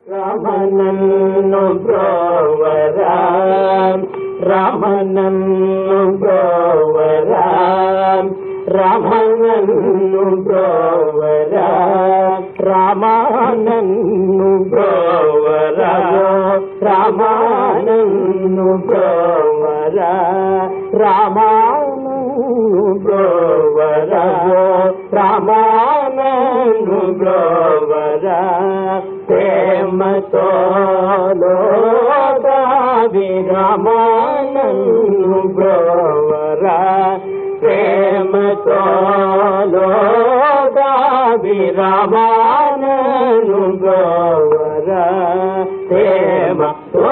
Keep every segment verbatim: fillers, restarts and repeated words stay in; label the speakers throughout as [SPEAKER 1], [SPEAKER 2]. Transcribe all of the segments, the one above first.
[SPEAKER 1] రమణన్ను బ్రోవరా రమణన్ను బ్రోవరా రమణన్ను బ్రోవరా రామానన్ను బ్రోవరా రామానన్ను బ్రోవరా రామానన్ను బ్రోవరా రామానన్ను బ్రోవరా ప్రేమతో లోదావి రామానన్ను బ్రోవరా ప్రేమతో లోదావి రామానన్ను బ్రోవరా ప్రేమతో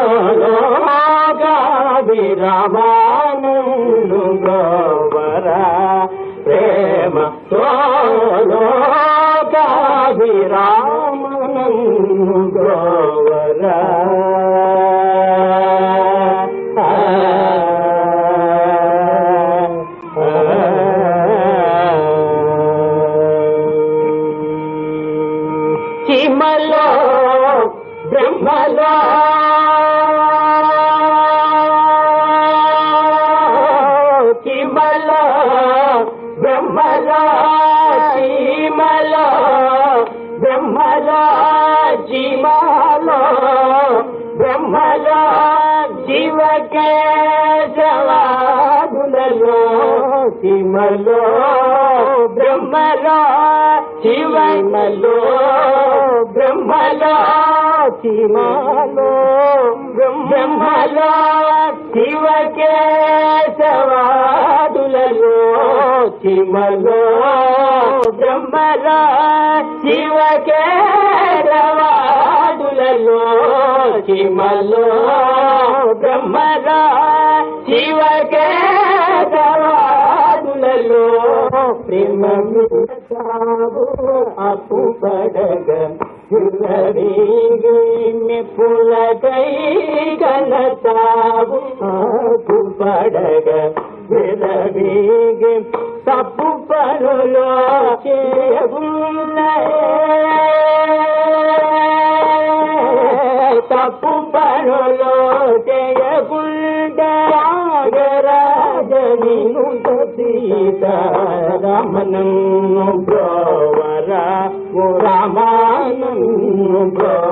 [SPEAKER 1] లోదావి రామానన్ను బ్రోవరా ప్రేమతో లోదావి రామానన్ను బ్రోవరా చిమలో బ్రహ్మలో చిమలో బ్రహ్మలో చీమలో బ్రహ్మలో జీమలో బ్రహ్మలో జీవకేశవాదులలో చిమలో బ్రహ్మలో శివమలో బ్రహ్మలో చీమలో బ్రహ్మలో శివకేశవాదులలో చిమలో బ్రహ్మలో శివకేశవాదులలో చిమలో బ్రహ్మలో శివకేశవాదులలో ప్రేమ అప్పు పడగ పులకై కనతావు అప్పు పడగ విరవీగి తప్పు పనులో చేయగున్నాయే తప్పు పనులో చేయకుండా రాజనీను సీత రమణన్ను బ్రోవరా రామానన్ను బ్రో